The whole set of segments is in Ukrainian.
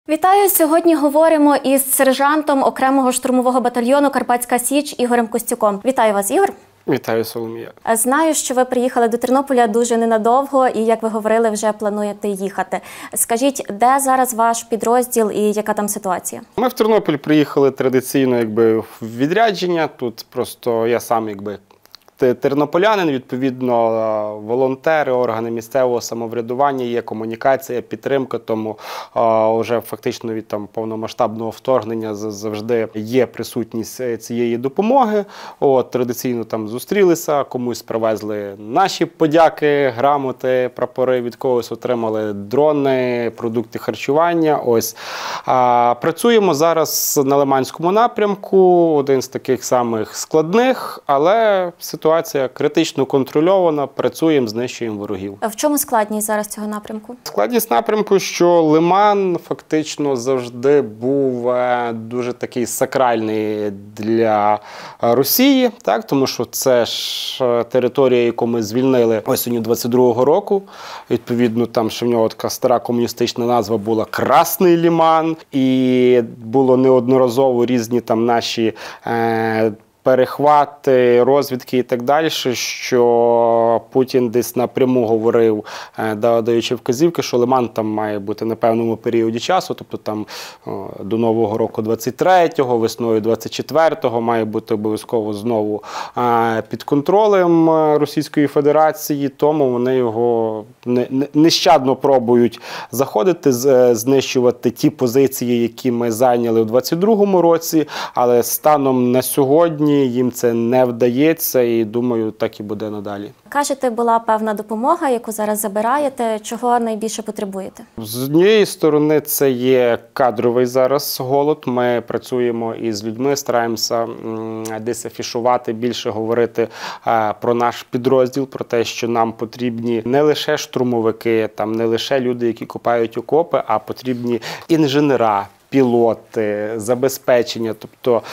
Вітаю! Сьогодні говоримо із сержантом окремого штурмового батальйону «Карпатська Січ» Ігорем Костюком. Вітаю вас, Ігор! Вітаю, Соломія. Знаю, що ви приїхали до Тернополя дуже ненадовго і, як ви говорили, вже плануєте їхати. Скажіть, де зараз ваш підрозділ і яка там ситуація? Ми в Тернопіль приїхали традиційно в відрядження. Тут просто я сам тернополянин, відповідно, волонтери, органи місцевого самоврядування, є комунікація, підтримка, тому вже фактично від повномасштабного вторгнення завжди є присутність цієї допомоги. Традиційно зустрілися, комусь привезли наші подяки, грамоти, прапори, від когось отримали дрони, продукти харчування. Працюємо зараз на Лиманському напрямку, один з таких самих складних, але ситуація критично контрольована, працюємо, знищуємо ворогів. В чому складність зараз цього напрямку? Складність напрямку, що Лиман фактично завжди був дуже такий сакральний для Росії, так? Тому що це ж територія, яку ми звільнили осінню 22-го року. Відповідно, там ще в нього така стара комуністична назва була «Красний Лиман», і було неодноразово різні наші перехвати, розвідки і так далі, що Путін десь напряму говорив, даючи вказівки, що Лиман там має бути на певному періоді часу, тобто там до Нового року 23-го, весною 24-го має бути обов'язково знову під контролем Російської Федерації, тому вони його нещадно пробують заходити, знищувати ті позиції, які ми зайняли у 22-му році, але станом на сьогодні їм це не вдається і, думаю, так і буде надалі. Кажете, була певна допомога, яку зараз забираєте. Чого найбільше потребуєте? З однієї сторони, це є кадровий зараз голод. Ми працюємо із людьми, стараємося десь афішувати, більше говорити про наш підрозділ, про те, що нам потрібні не лише штурмовики, не лише люди, які копають окопи, а потрібні інженера, пілоти, забезпечення. Тобто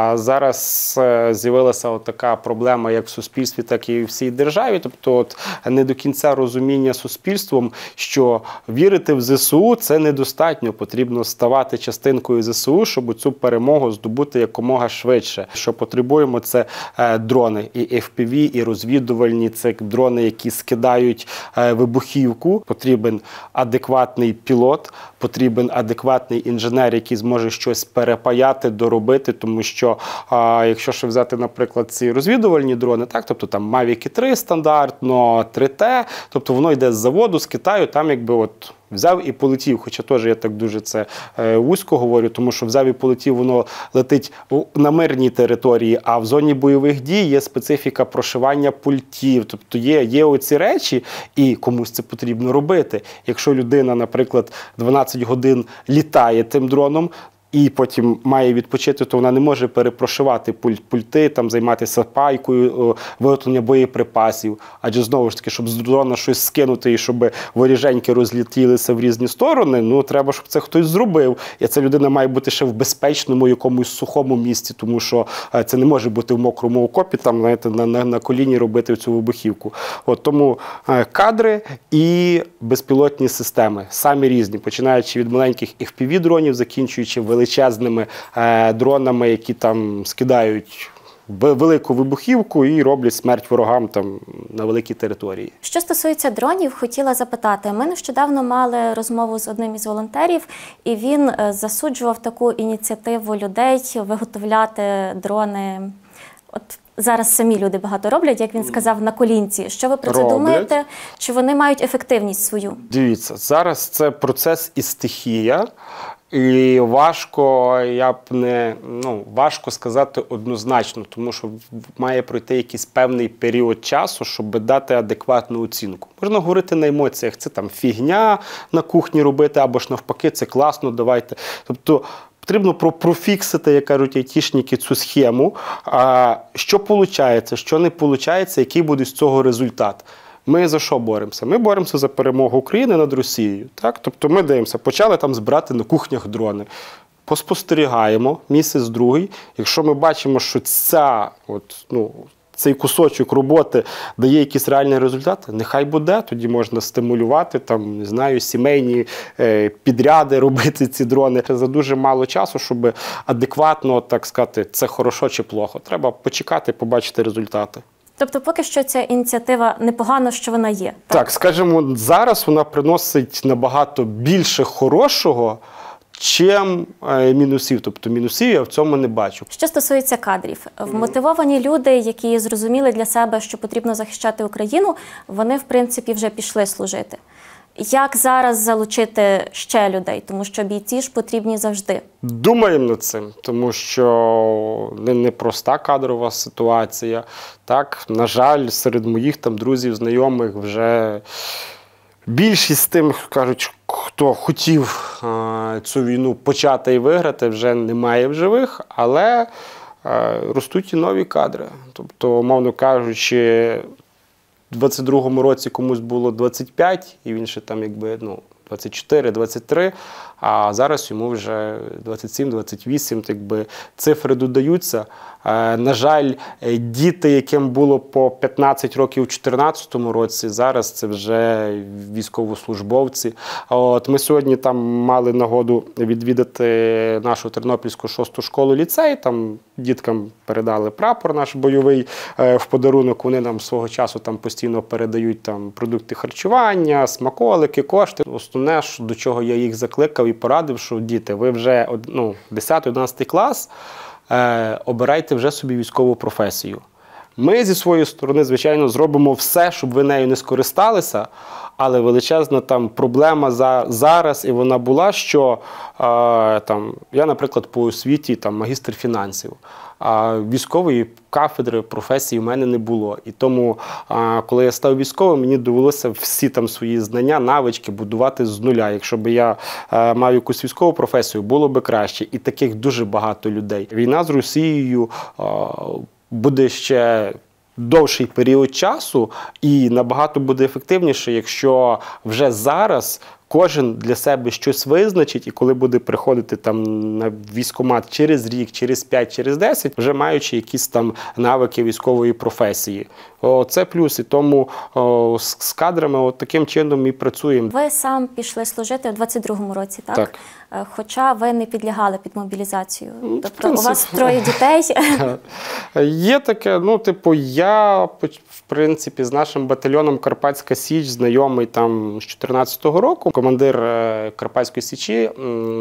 зараз з'явилася така проблема як в суспільстві, так і в всій державі. Тобто не до кінця розуміння суспільством, що вірити в ЗСУ – це недостатньо. Потрібно ставати частинкою ЗСУ, щоб цю перемогу здобути якомога швидше. Що потребуємо – це дрони. І FPV, і розвідувальні. Це дрони, які скидають вибухівку. Потрібен адекватний пілот, потрібен адекватний інженер, який зможе щось перепаяти, доробити, тому що, якщо ще взяти, наприклад, ці розвідувальні дрони, так, тобто там Mavic 3 стандартно, 3T, тобто воно йде з заводу, з Китаю, там взяв і полетів, хоча теж я так дуже це вузько говорю, тому що взяв і полетів, воно летить на мирній території, а в зоні бойових дій є специфіка прошивання пультів, тобто є оці речі, і комусь це потрібно робити. Якщо людина, наприклад, 12 годин літає тим дроном, і потім має відпочити, то вона не може перепрошивати пульти, займатися пайкою, виготовлення боєприпасів. Адже, знову ж таки, щоб з дрона щось скинути і щоб воріженьки розлетілися в різні сторони, треба, щоб це хтось зробив. І ця людина має бути ще в безпечному якомусь сухому місці, тому що це не може бути в мокрому окопі, на коліні робити цю вибухівку. Тому кадри і безпілотні системи, самі різні, починаючи від маленьких FPV-дронів, закінчуючи величезними дронами, які скидають велику вибухівку і роблять смерть ворогам на великій території. Що стосується дронів, хотіла запитати. Ми нещодавно мали розмову з одним із волонтерів, і він засуджував таку ініціативу людей виготовляти дрони. Зараз самі люди багато роблять, як він сказав, на колінці. Що ви про це думаєте? Чи вони мають ефективність свою? Дивіться, зараз це процес і стихія. І важко сказати однозначно, тому що має пройти якийсь певний період часу, щоб дати адекватну оцінку. Можна говорити на емоціях, це фігня на кухні робити, або ж навпаки, це класно, давайте. Тобто потрібно профіксити, як кажуть айтішники, цю схему, що виходить, що не виходить, який буде з цього результат. Ми за що боремося? Ми боремося за перемогу України над Росією. Так? Тобто ми дивимося, почали збирати на кухнях дрони. Поспостерігаємо місяць-другий. Якщо ми бачимо, що цей кусочок роботи дає якийсь реальний результат, нехай буде, тоді можна стимулювати, там, не знаю, сімейні підряди робити ці дрони. За дуже мало часу, щоб адекватно, так сказати, це хорошо чи плохо. Треба почекати, побачити результати. Тобто поки що ця ініціатива непогано, що вона є. Так, скажімо, зараз вона приносить набагато більше хорошого, чим мінусів. Тобто мінусів я в цьому не бачу. Що стосується кадрів, вмотивовані люди, які зрозуміли для себе, що потрібно захищати Україну, вони, в принципі, вже пішли служити. Як зараз залучити ще людей? Тому що бійці ж потрібні завжди. Думаємо над цим, тому що не проста кадрова ситуація. Так, на жаль, серед моїх там друзів, знайомих вже більшість тим, кажуть, хто хотів цю війну почати і виграти, вже немає в живих, але ростуть і нові кадри. Тобто, умовно кажучи, у 22-му році комусь було 25, і він ще там якби, 24, 23, а зараз йому вже 27, 28, якби цифри додаються. На жаль, діти, яким було по 15 років у 2014 році, зараз це вже військовослужбовці. От ми сьогодні там мали нагоду відвідати нашу Тернопільську 6-ту школу-ліцей, там діткам передали прапор наш бойовий в подарунок, вони нам свого часу там постійно передають там продукти харчування, смаколики, кошти. Основне, до чого я їх закликав і порадив, що діти, ви вже 10-11 клас, обирайте вже собі військову професію. Ми зі своєї сторони, звичайно, зробимо все, щоб ви нею не скористалися, але величезна там проблема зараз, і вона була, що я, наприклад, по освіті магістр фінансів, а військової кафедри, професії в мене не було. І тому, коли я став військовим, мені довелося всі там свої знання, навички будувати з нуля. Якщо б я мав якусь військову професію, було б краще. І таких дуже багато людей. Війна з Росією буде ще довший період часу і набагато буде ефективніше, якщо вже зараз кожен для себе щось визначить, і коли буде приходити там на військкомат через рік, через 5, через 10, вже маючи якісь там навики військової професії. Це плюс, і тому з кадрами таким чином і працюємо. Ви сам пішли служити у 22-му році, так? Так. Хоча ви не підлягали під мобілізацію. Тобто у вас 3 дітей. Є таке, я, в принципі, з нашим батальйоном Карпатська Січ знайомий там з 14-го року. Командир Карпатської Січі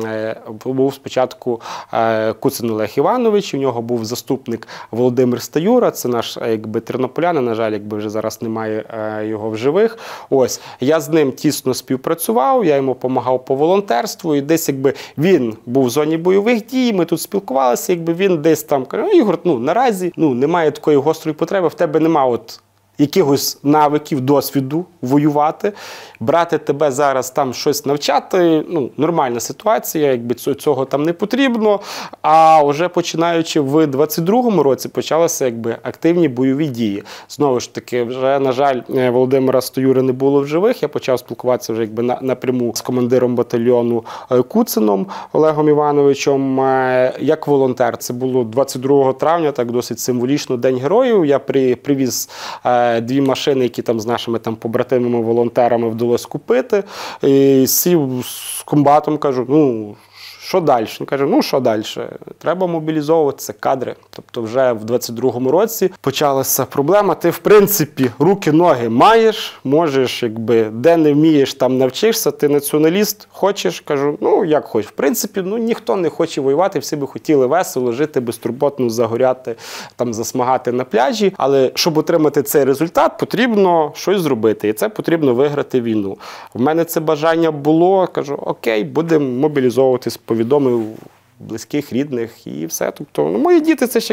був спочатку Куцин Олег Іванович, у нього був заступник Володимир Стаюра, це наш тернополянин, на жаль, вже зараз немає його в живих. Ось, я з ним тісно співпрацював, я йому допомагав по волонтерству, і десь він був в зоні бойових дій, ми тут спілкувалися, він десь там каже: Ігор, наразі немає такої гострої потреби, в тебе немає якихось навиків, досвіду воювати, брати тебе зараз там щось навчати, нормальна ситуація, цього там не потрібно, а вже починаючи в 22-му році почалися активні бойові дії. Знову ж таки, вже, на жаль, Володимира Стоюри не було в живих, я почав спілкуватися вже напряму з командиром батальйону Куцином Олегом Івановичем, як волонтер. Це було 22 травня, так досить символічно, День Героїв. Я привіз 2 машини, які там з нашими побратимами-волонтерами вдалося купити. І сів з комбатом, кажу, що далі? Він каже, що далі? Треба мобілізовуватися, кадри. Тобто вже в 22-му році почалася проблема. Ти, в принципі, руки, ноги маєш, можеш, де не вмієш, там навчишся, ти націоналіст, хочеш? Кажу, як хочеш. В принципі, ніхто не хоче воювати, всі би хотіли весело жити, безтурботно загоряти, засмагати на пляжі. Але щоб отримати цей результат, потрібно щось зробити. І це потрібно виграти війну. В мене це бажання було, кажу, окей, будемо мобілізовуватись, повідомив близьких, рідних і все. Тобто, мої діти – це ж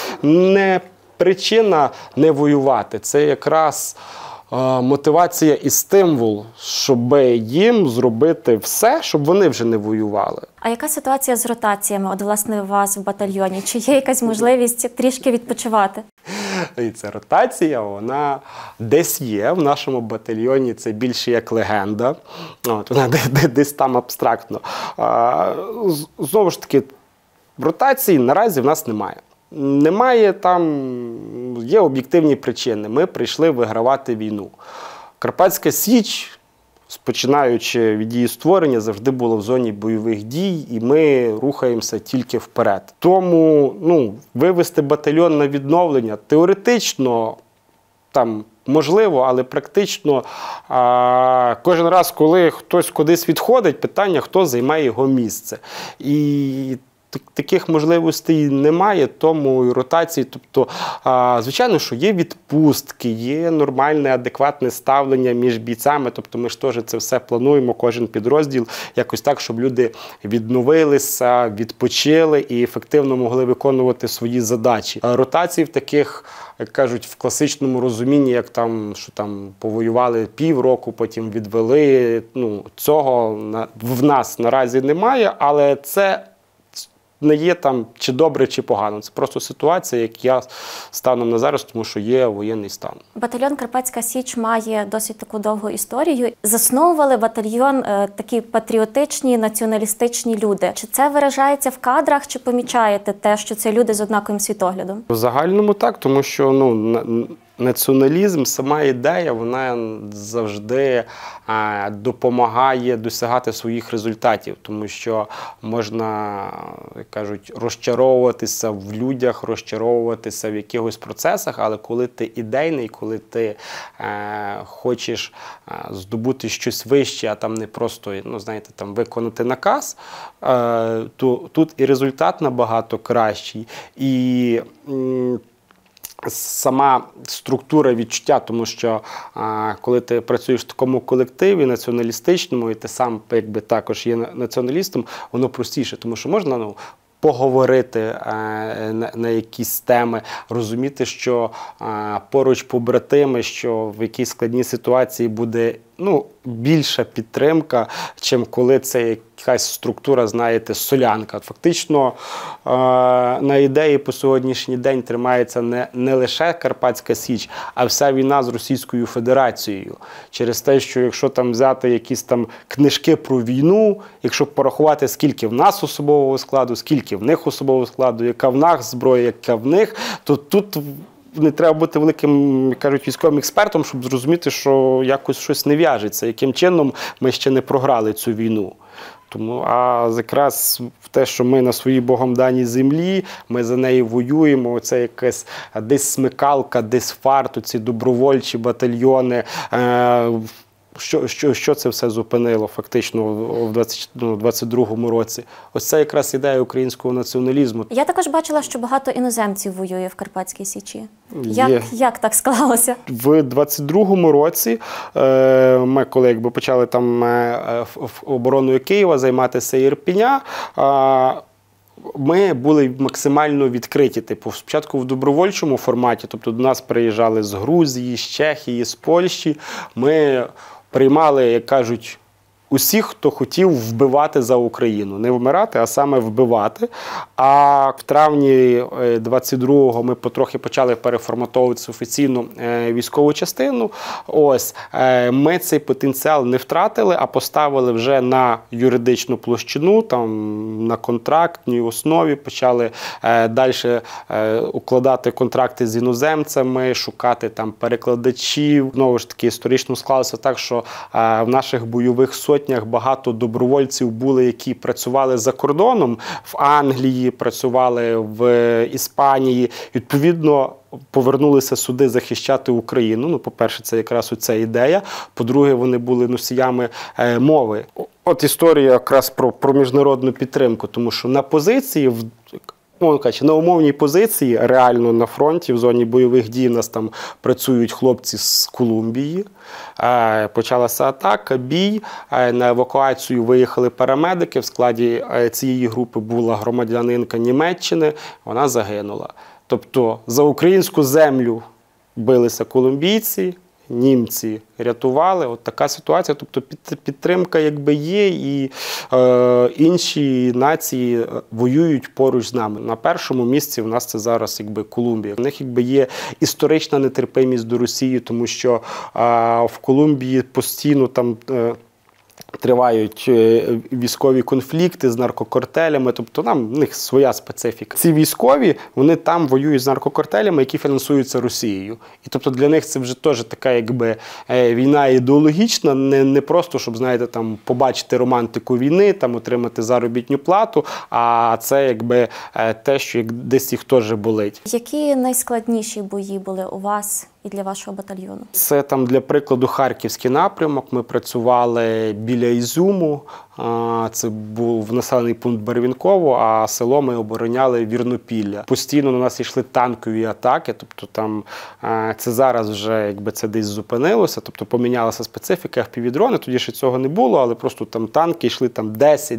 не причина не воювати, це якраз мотивація і стимул, щоб їм зробити все, щоб вони вже не воювали. А яка ситуація з ротаціями, власне, у вас в батальйоні? Чи є якась можливість трішки відпочивати? І ця ротація, вона десь є в нашому батальйоні, це більше як легенда, вона десь там абстрактно. Знову ж таки, ротації наразі в нас немає. Немає там, є об'єктивні причини. Ми прийшли вигравати війну. Карпатська Січ, починаючи від її створення, завжди була в зоні бойових дій, і ми рухаємося тільки вперед. Тому вивести батальйон на відновлення теоретично там можливо, але практично кожен раз, коли хтось кудись відходить, питання, хто займає його місце. І таких можливостей немає, тому і ротації. Тобто, звичайно, що є відпустки, є нормальне, адекватне ставлення між бійцями. Тобто ми ж теж це все плануємо, кожен підрозділ, якось так, щоб люди відновилися, відпочили і ефективно могли виконувати свої задачі. Ротації в таких, як кажуть, в класичному розумінні, як там, що там повоювали півроку, потім відвели, цього в нас наразі немає, але це не є там чи добре, чи погано. Це просто ситуація, як я станом на зараз, тому що є воєнний стан. Батальйон Карпатська Січ має досить таку довгу історію. Засновували батальйон такі патріотичні, націоналістичні люди. Чи це виражається в кадрах, чи помічаєте те, що це люди з однаковим світоглядом? В загальному так, тому що націоналізм, сама ідея, вона завжди допомагає досягати своїх результатів, тому що можна, як кажуть, розчаровуватися в людях, розчаровуватися в якихось процесах, але коли ти ідейний, коли ти хочеш здобути щось вище, а там не просто, там виконати наказ, то тут і результат набагато кращий, і сама структура відчуття, тому що коли ти працюєш в такому колективі націоналістичному, і ти сам якби також є націоналістом, воно простіше, тому що можна поговорити на якісь теми, розуміти, що поруч побратими, що в якійсь складній ситуації буде більша підтримка, чим коли це якась структура, знаєте, солянка. Фактично на ідеї по сьогоднішній день тримається не лише Карпатська Січ, а вся війна з Російською Федерацією. Через те, що якщо там взяти якісь там книжки про війну, якщо порахувати, скільки в нас особового складу, скільки в них особового складу, яка в нас зброя, яка в них, то тут не треба бути великим, як кажуть, військовим експертом, щоб зрозуміти, що якось щось не в'яжеться, яким чином ми ще не програли цю війну. Тому, якраз в те, що ми на своїй Богом даній землі, ми за неї воюємо, це якась десь смикалка, десь фарт, ці добровольчі батальйони, що це все зупинило фактично в 22-му році. Ось це якраз ідея українського націоналізму. Я також бачила, що багато іноземців воює в Карпатській Січі. Як так склалося? В 22-му році ми, коли почали там обороною Києва займатися Ірпеня, ми були максимально відкриті. Спочатку в добровольчому форматі, тобто до нас приїжджали з Грузії, з Чехії, з Польщі. Ми приймали, як кажуть, усіх, хто хотів вбивати за Україну. Не вмирати, а саме вбивати. А в травні 22-го ми потрохи почали переформатовуватися офіційну військову частину. Ми цей потенціал не втратили, а поставили вже на юридичну площину, там, на контрактній основі, почали далі укладати контракти з іноземцями, шукати там перекладачів. Знову ж таки, історично склалося так, що в наших бойових сотнях багато добровольців були, які працювали за кордоном, в Англії, працювали в Іспанії. Відповідно, повернулися сюди захищати Україну. По-перше, це якраз оця ідея. По-друге, вони були носіями мови. От історія якраз про міжнародну підтримку, тому що на позиції, на умовній позиції, реально на фронті, в зоні бойових дій, у нас там працюють хлопці з Колумбії. Почалася атака, бій, на евакуацію виїхали парамедики, в складі цієї групи була громадянинка Німеччини, вона загинула. Тобто за українську землю билися колумбійці, німці рятували. От така ситуація. Тобто підтримка якби є, і інші нації воюють поруч з нами. На першому місці в нас це зараз якби Колумбія. В них якби є історична нетерпимість до Росії, тому що в Колумбії постійно там тривають військові конфлікти з наркокартелями, тобто в них своя специфіка. Ці військові, вони там воюють з наркокартелями, які фінансуються Росією. І тобто для них це вже теж така якби війна ідеологічна, не просто, щоб, знаєте, там побачити романтику війни, там отримати заробітну плату, а це якби те, що десь їх теж болить. Які найскладніші бої були у вас і для вашого батальйону? Це там, для прикладу, Харківський напрямок. Ми працювали біля Ізюму. Це був населений пункт Барвінково, а село ми обороняли Вірнопілля. Постійно на нас йшли танкові атаки, тобто там це зараз вже якби це десь зупинилося, тобто помінялася специфіка FPV-дрони, тоді ще цього не було, але просто там танки йшли там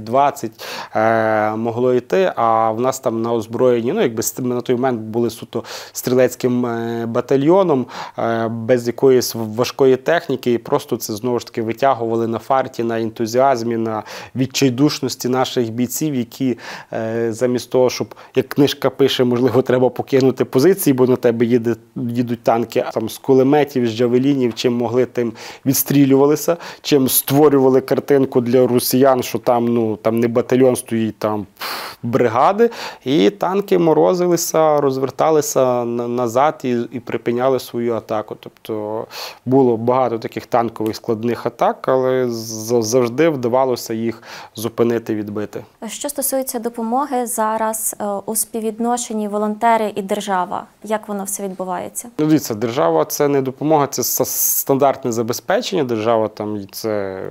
10-20 могло йти, а в нас там на озброєнні, якби ми на той момент були суто стрілецьким батальйоном, без якоїсь важкої техніки, і просто це знову ж таки витягували на фарті, на ентузіазмі, на відчайдушності наших бійців, які замість того, щоб, як книжка пише, можливо, треба покинути позиції, бо на тебе їдуть танки, а там з кулеметів, з джавелінів, чим могли, тим відстрілювалися, чим створювали картинку для росіян, що там, там не батальйон стоїть, там бригади, і танки морозилися, розверталися назад і припиняли свою атаку. Тобто було багато таких танкових складних атак, але завжди вдавалося їх зупинити, відбити. Що стосується допомоги зараз у співвідношенні волонтери і держава, як воно все відбувається? Дивіться, держава – це не допомога, це стандартне забезпечення. Держава там це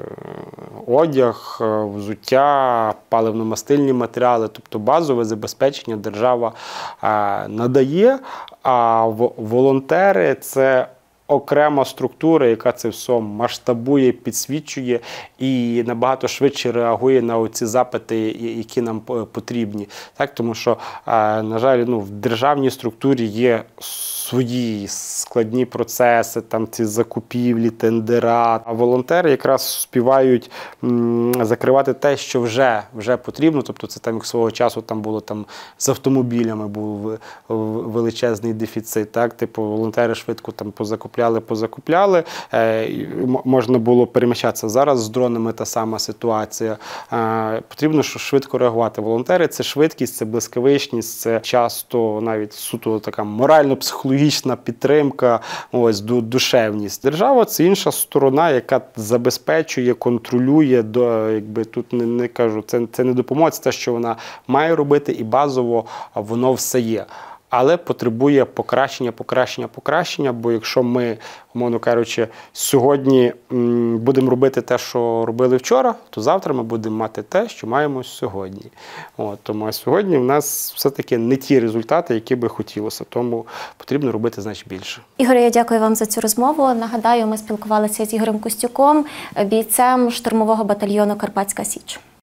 одяг, взуття, паливно-мастильні матеріали, тобто базове забезпечення держава надає, а волонтери – це окрема структура, яка це все масштабує, підсвічує і набагато швидше реагує на ці запити, які нам потрібні. Так, тому що, на жаль, в державній структурі є свої складні процеси, там ці закупівлі, тендера. А волонтери якраз співають закривати те, що вже потрібно. Тобто це там, як свого часу там було там з автомобілями був величезний дефіцит. Так, типу волонтери швидко там позакупляли, можна було переміщатися. Зараз з дронами та сама ситуація. Потрібно швидко реагувати. Волонтери – це швидкість, це блискавичність, це часто навіть суто така морально-психологічна підтримка, ось, душевність. Держава – це інша сторона, яка забезпечує, контролює, якби тут не кажу, це не допомога, це те, що вона має робити, і базово воно все є. Але потребує покращення, бо якщо ми, умовно кажучи, сьогодні будемо робити те, що робили вчора, то завтра ми будемо мати те, що маємо сьогодні. Тому сьогодні в нас все-таки не ті результати, які би хотілося, тому потрібно робити значно більше. Ігоре, я дякую вам за цю розмову. Нагадаю, ми спілкувалися з Ігорем Костюком, бійцем штурмового батальйону «Карпатська Січ».